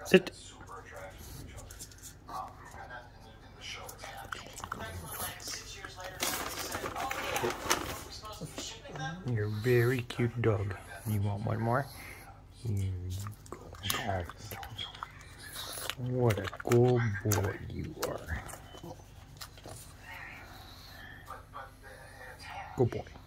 Sit. You're a very cute dog. You want one more? Here you go. Oh, what a good boy you are. Good boy.